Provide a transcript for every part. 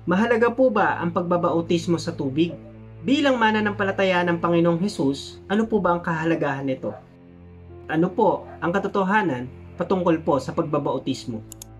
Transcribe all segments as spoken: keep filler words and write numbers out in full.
Mahalaga po ba ang pagbabautismo sa tubig? Bilang mananampalataya ng Panginoong Hesus, ano po ba ang kahalagahan nito? Ano po ang katotohanan patungkol po sa pagbabautismo?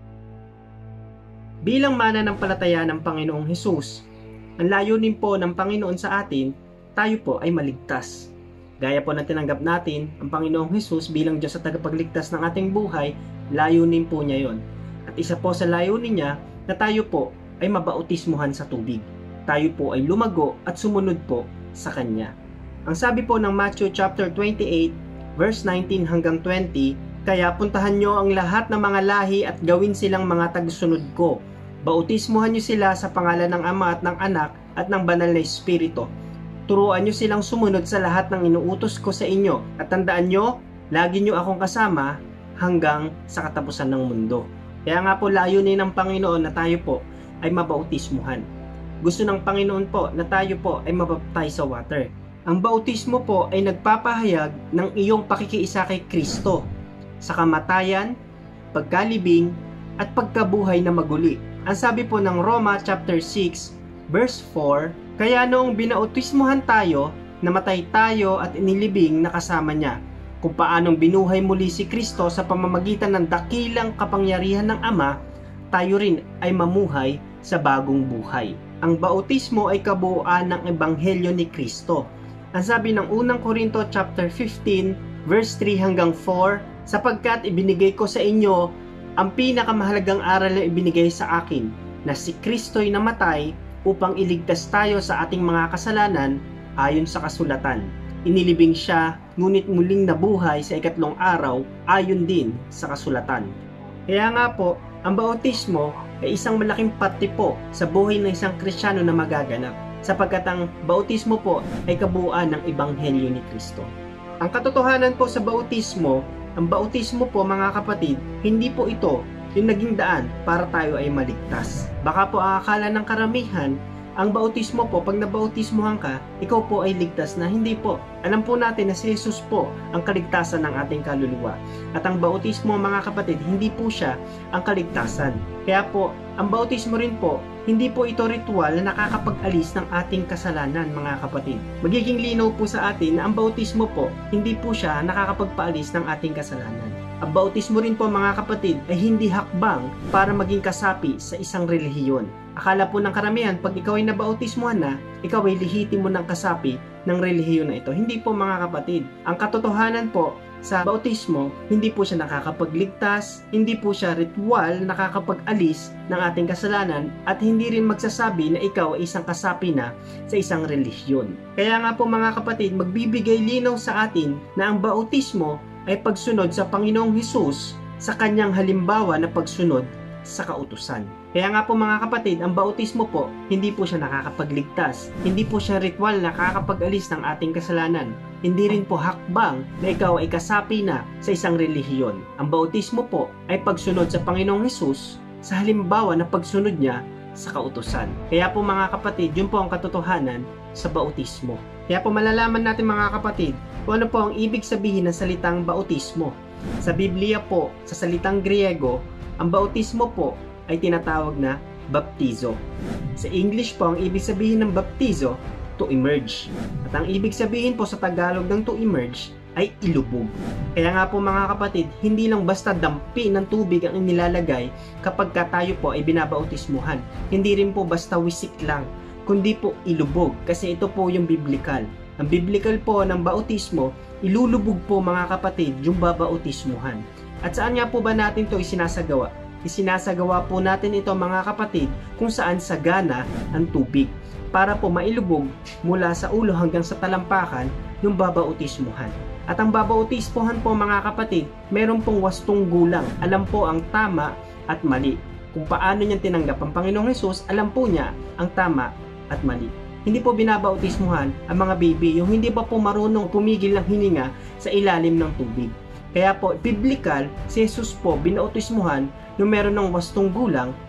Bilang mananampalataya ng Panginoong Hesus, ang layunin po ng Panginoon sa atin, tayo po ay maligtas. Gaya po na tinanggap natin ang Panginoong Hesus bilang Diyos at tagapagligtas ng ating buhay, layunin po niya yon. At isa po sa layunin niya na tayo po ay mabautismuhan sa tubig. Tayo po ay lumago at sumunod po sa Kanya. Ang sabi po ng Matthew chapter twenty-eight, verse nineteen hanggang twenty, kaya puntahan nyo ang lahat ng mga lahi at gawin silang mga tagasunod ko. Bautismuhan nyo sila sa pangalan ng Ama at ng Anak at ng Banal na Espiritu. Turuan nyo silang sumunod sa lahat ng inuutos ko sa inyo. At tandaan nyo, lagi nyo akong kasama hanggang sa katapusan ng mundo. Kaya nga po layunin ng Panginoon na tayo po ay mabautismuhan. Gusto ng Panginoon po na tayo po ay mabaptize sa water. Ang bautismo po ay nagpapahayag ng iyong pakikiisa kay Kristo sa kamatayan, pagkalibing, at pagkabuhay na maguli. Ang sabi po ng Roma chapter six, verse four, kaya noong binautismuhan tayo, namatay tayo at inilibing na kasama niya. Kung paanong binuhay muli si Kristo sa pamamagitan ng dakilang kapangyarihan ng Ama, tayo rin ay mamuhay sa bagong buhay. Ang bautismo ay kabuuan ng ebanghelyo ni Kristo. Ang sabi ng unang Korinto chapter fifteen, verse three hanggang four, sapagkat ibinigay ko sa inyo ang pinakamahalagang aral na ibinigay sa akin, na si Kristo'y namatay upang iligtas tayo sa ating mga kasalanan ayon sa kasulatan. Inilibing siya, ngunit muling nabuhay sa ikatlong araw ayon din sa kasulatan. Kaya nga po, ang bautismo ay isang malaking parte po sa buhay ng isang Kristiyano na magaganap, sapagkat ang bautismo po ay kabuuan ng ebanghelyo ni Kristo. Ang katotohanan po sa bautismo, ang bautismo po mga kapatid, hindi po ito yung naging daan para tayo ay maligtas. Baka po ang akala ng karamihan, ang bautismo po, pag nabautismohan ka, ikaw po ay ligtas na. Hindi po. Alam po natin na si Jesus po ang kaligtasan ng ating kaluluwa. At ang bautismo mga kapatid, hindi po siya ang kaligtasan. Kaya po, ang bautismo rin po, hindi po ito ritual na nakakapag-alis ng ating kasalanan mga kapatid. Magiging linaw po sa atin na ang bautismo po, hindi po siya nakakapagpaalis ng ating kasalanan. Ang bautismo rin po mga kapatid ay hindi hakbang para maging kasapi sa isang relihiyon. Akala po ng karamihan, pag ikaw ay nabautismuhan na, ikaw ay lihitimo ng kasapi ng relihiyon na ito. Hindi po mga kapatid. Ang katotohanan po sa bautismo, hindi po siya nakakapagligtas, hindi po siya ritual na nakakapag-alis ng ating kasalanan, at hindi rin magsasabi na ikaw ay isang kasapi na sa isang relihiyon. Kaya nga po mga kapatid, magbibigay linaw sa atin na ang bautismo ay pagsunod sa Panginoong Hesus sa kanyang halimbawa na pagsunod sa kautusan. Kaya nga po mga kapatid, ang bautismo po, hindi po siya nakakapagligtas. Hindi po siya ritual na nakakapag-alis ng ating kasalanan. Hindi rin po hakbang na ikaw ay kasapi na sa isang relihiyon. Ang bautismo po ay pagsunod sa Panginoong Hesus sa halimbawa na pagsunod niya sa kautusan. Kaya po mga kapatid, yun po ang katotohanan sa bautismo. Kaya po malalaman natin mga kapatid kung ano po ang ibig sabihin ng salitang bautismo. Sa Biblia po, sa salitang Griego, ang bautismo po ay tinatawag na baptizo. Sa English po, ang ibig sabihin ng baptizo, to immerse. At ang ibig sabihin po sa Tagalog ng to immerse ay ilubog. Kaya nga po mga kapatid, hindi lang basta dampi ng tubig ang inilalagay kapag ka tayo po ay binabautismuhan. Hindi rin po basta wisik lang, kundi po ilubog, kasi ito po yung biblical. Ang biblical po ng bautismo, ilulubog po mga kapatid yung babautismuhan. At saan nga po ba natin ito isinasagawa? Isinasagawa po natin ito mga kapatid kung saan sagana ang tubig, para po mailubog mula sa ulo hanggang sa talampakan yung babautismuhan. At ang babautismuhan po mga kapatid, meron pong wastong gulang. Alam po ang tama at mali. Kung paano niya tinanggap ang Panginoong Hesus, alam po niya ang tama at mali. Hindi po binabautismuhan ang mga baby yung hindi pa po marunong pumigil ng hininga sa ilalim ng tubig. Kaya po, biblical, si Jesus po binautismuhan nung meron ng wastong gulang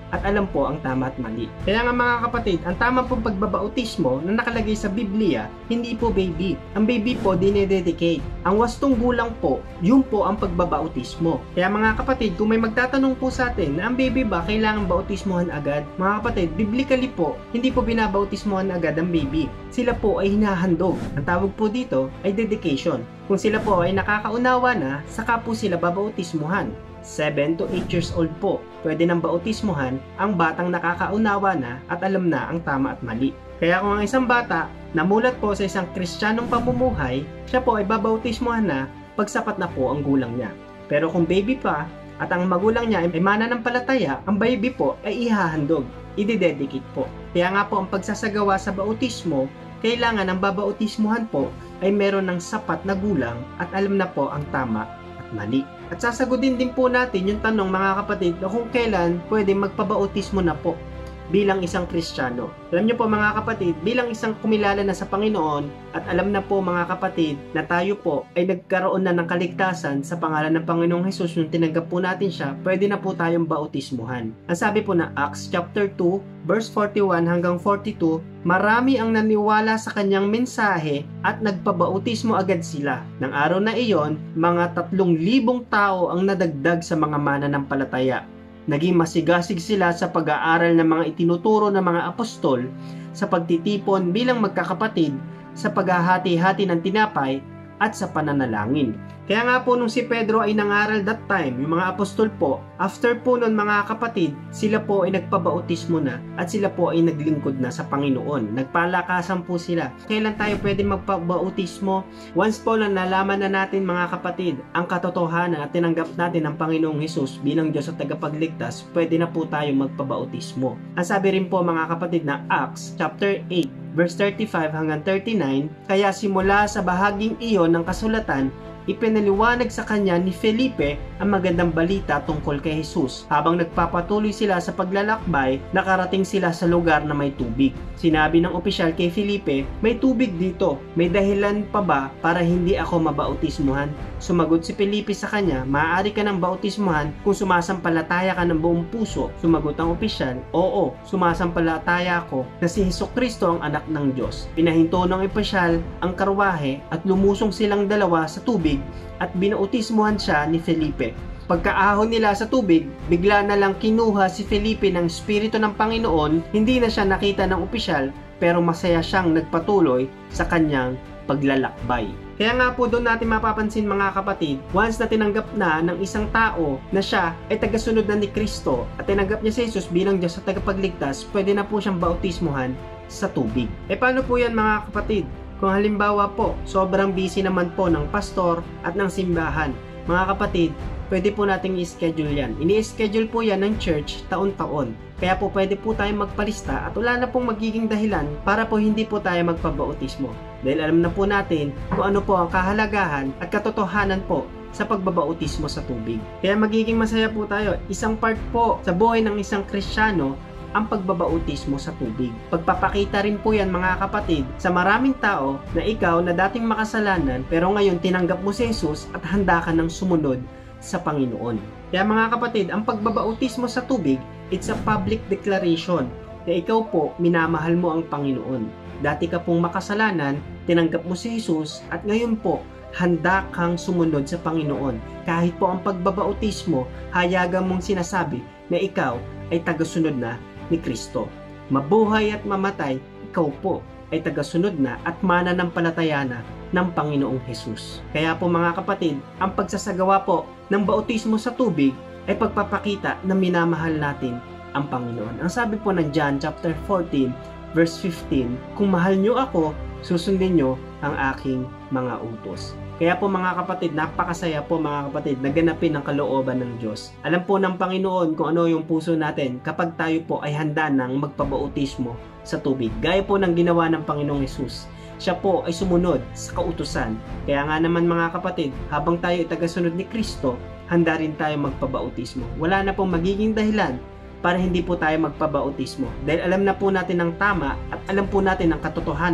at alam po ang tama at mali. Kaya nga mga kapatid, ang tama pong pagbabautismo na nakalagay sa Biblia, hindi po baby. Ang baby po dinededicate. Ang wastong gulang po, yun po ang pagbabautismo. Kaya mga kapatid, kung may magtatanong po sa atin na ang baby ba kailangan bautismohan agad? Mga kapatid, biblically po, hindi po binabautismohan agad ang baby. Sila po ay hinahandog. Ang tawag po dito ay dedication. Kung sila po ay nakakaunawa na, saka po sila babautismohan. seven to eight years old po, pwede nang bautismohan ang batang nakakaunawa na at alam na ang tama at mali. Kaya kung ang isang bata namulat po sa isang Kristiyanong pamumuhay, siya po ay babautismohan na pag sapat na po ang gulang niya. Pero kung baby pa at ang magulang niya ay mananampalataya, ang baby po ay ihahandog, idededicate po. Kaya nga po ang pagsasagawa sa bautismo, kailangan ang babautismohan po ay meron ng sapat na gulang at alam na po ang tama at mali. At sasagutin din po natin yung tanong mga kapatid na kung kailan pwede magpabautismo na po bilang isang Kristiyano. Alam niyo po mga kapatid, bilang isang kumilala na sa Panginoon at alam na po mga kapatid na tayo po ay nagkaroon na ng kaligtasan sa pangalan ng Panginoong Hesus nung tinanggap po natin siya, pwede na po tayong bautismuhan. Ang sabi po na Acts chapter two verse forty-one hanggang forty-two, marami ang naniwala sa kanyang mensahe at nagpabautismo agad sila. Nang araw na iyon, mga tatlong libong tao ang nadagdag sa mga mananampalataya. Naging masigasig sila sa pag-aaral ng mga itinuturo ng mga apostol, sa pagtitipon bilang magkakapatid, sa paghahati-hati ng tinapay, at sa pananalangin. Kaya nga po nung si Pedro ay nangaral that time, yung mga apostol po, after po nun mga kapatid, sila po ay nagpabautismo na at sila po ay naglingkod na sa Panginoon. Nagpalakasan po sila. Kailan tayo pwede magpabautismo? Once po na nalaman na natin mga kapatid, ang katotohanan at tinanggap natin ang Panginoong Hesus bilang Diyos at tagapagligtas, pwede na po tayo magpabautismo. Ang sabi rin po mga kapatid na Acts chapter eight verse thirty-five hanggang thirty-nine, kaya simula sa bahaging iyon ng kasulatan, ipinaliwanag sa kanya ni Felipe ang magandang balita tungkol kay Jesus. Habang nagpapatuloy sila sa paglalakbay, nakarating sila sa lugar na may tubig. Sinabi ng opisyal kay Felipe, may tubig dito, may dahilan pa ba para hindi ako mabautismuhan? Sumagot si Felipe sa kanya, maaari ka ng bautismuhan kung sumasampalataya ka ng buong puso. Sumagot ang opisyal, oo, sumasampalataya ako na si Hesukristo ang anak ng Diyos. Pinahinto ng opisyal ang karwahe at lumusong silang dalawa sa tubig at binautismuhan siya ni Felipe. Pagkaahon nila sa tubig, bigla na lang kinuha si Felipe ng Espiritu ng Panginoon. Hindi na siya nakita ng opisyal, pero masaya siyang nagpatuloy sa kanyang paglalakbay. Kaya nga po doon natin mapapansin mga kapatid, once na tinanggap na ng isang tao na siya ay tagasunod na ni Kristo at tinanggap niya si Jesus bilang Diyos at tagapagligtas, pwede na po siyang bautismuhan sa tubig. E paano po yan mga kapatid? Kung halimbawa po, sobrang busy naman po ng pastor at ng simbahan, mga kapatid, pwede po nating i-schedule yan. Ini-schedule po yan ng church taon-taon. Kaya po pwede po tayong magpalista at wala na pong magiging dahilan para po hindi po tayo magpabautismo. Dahil alam na po natin kung ano po ang kahalagahan at katotohanan po sa pagbabautismo sa tubig. Kaya magiging masaya po tayo. Isang part po sa buhay ng isang Kristiyano ang pagbabautismo sa tubig. Pagpapakita rin po yan mga kapatid sa maraming tao na ikaw na dating makasalanan pero ngayon tinanggap mo si Jesus at handa ka ng sumunod sa Panginoon. Kaya mga kapatid, ang pagbabautismo sa tubig, it's a public declaration na ikaw po minamahal mo ang Panginoon. Dati ka pong makasalanan, tinanggap mo si Jesus at ngayon po handa kang sumunod sa Panginoon. Kahit po ang pagbabautismo, hayagan mong sinasabi na ikaw ay tagasunod na ni Kristo. Mabuhay at mamatay, ikaw po ay tagasunod na at mananampalataya na ng Panginoong Hesus. Kaya po mga kapatid, ang pagsasagawa po ng bautismo sa tubig ay pagpapakita na minamahal natin ang Panginoon. Ang sabi po ng John chapter fourteen verse fifteen, kung mahal nyo ako, susundin nyo ang aking mga utos. Kaya po mga kapatid, napakasaya po mga kapatid na ganapin ang kalooban ng Diyos. Alam po ng Panginoon kung ano yung puso natin kapag tayo po ay handa ng magpabautismo sa tubig. Gaya po ng ginawa ng Panginoong Hesus. Siya po ay sumunod sa kautusan. Kaya nga naman mga kapatid, habang tayo ay tagasunod ni Kristo, handa rin tayo magpabautismo. Wala na pong magiging dahilan para hindi po tayo magpabautismo. Dahil alam na po natin ang tama at alam po natin ang katotohanan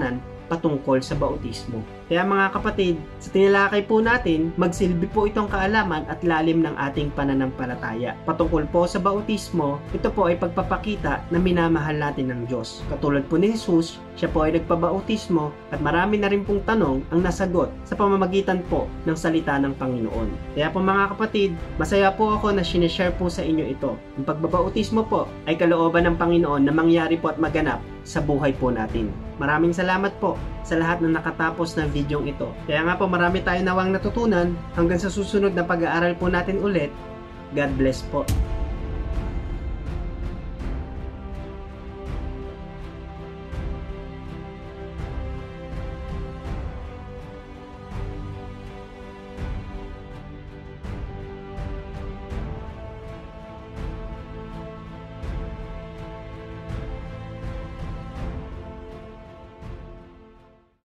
patungkol sa bautismo. Kaya mga kapatid, sa tinalakay po natin, magsilbi po itong kaalaman at lalim ng ating pananampalataya. Patungkol po sa bautismo, ito po ay pagpapakita na minamahal natin ng Diyos. Katulad po ni Jesus, siya po ay nagpabautismo at marami na rin pong tanong ang nasagot sa pamamagitan po ng salita ng Panginoon. Kaya po mga kapatid, masaya po ako na sinishare po sa inyo ito. Ang pagbabautismo po ay kalooban ng Panginoon na mangyari po at maganap sa buhay po natin. Maraming salamat po sa lahat na nakatapos ng video ito. Kaya nga po marami tayo nawang natutunan. Hanggang sa susunod na pag-aaral po natin ulit. God bless po.